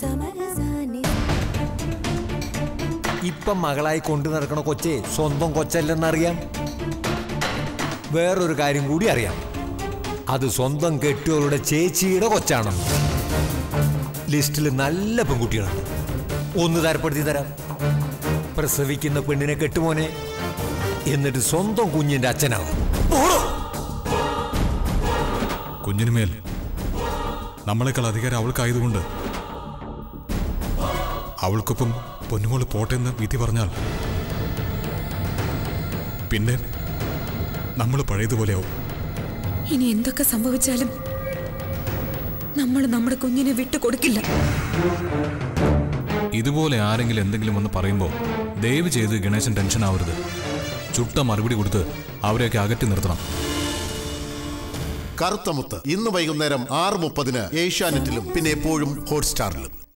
ഇപ്പം മകളായി കൊണ്ടു നടക്കണ കൊച്ചേ സ്വന്തം കൊച്ചല്ലെന്നറിയാം. വേറൊരു കാര്യം കൂടി അറിയാം, അത് സ്വന്തം കെട്ടിയോളുടെ ചേച്ചിയുടെ കൊച്ചാണെന്ന്. ലിസ്റ്റിൽ നല്ല പെൺകുട്ടികളുണ്ട്, ഒന്ന് തരപ്പെടുത്തി തരാം. പ്രസവിക്കുന്ന പെണ്ണിനെ കെട്ടുമോനെ, എന്നിട്ട് സ്വന്തം കുഞ്ഞിന്റെ അച്ഛനാവും. കുഞ്ഞിനുമേൽ നമ്മളെക്കാൾ അധികാരം അവൾക്കായതുകൊണ്ട് അവൾക്കൊപ്പം പൊന്നുമോള് പോട്ടെന്ന് വിധി പറഞ്ഞാൽ പിന്നെ നമ്മൾ പഴയതുപോലെയാവും. ഇനി എന്തൊക്കെ സംഭവിച്ചാലും നമ്മൾ നമ്മുടെ കുഞ്ഞിനെ വിട്ടുകൊടുക്കില്ല. ഇതുപോലെ ആരെങ്കിലും എന്തെങ്കിലും ഒന്ന് പറയുമ്പോൾ ദയവ് ചെയ്ത് ഗണേശൻ ടെൻഷൻ ആവരുത്. ചുട്ട മറുപടി കൊടുത്ത് അവരെയൊക്കെ അകറ്റി നിർത്തണം. കറുത്തമുത്ത് ഇന്ന് വൈകുന്നേരം 6:30 ഏഷ്യാനെറ്റിലും പിന്നെ എപ്പോഴും ഹോട്ട്സ്റ്റാറിലും.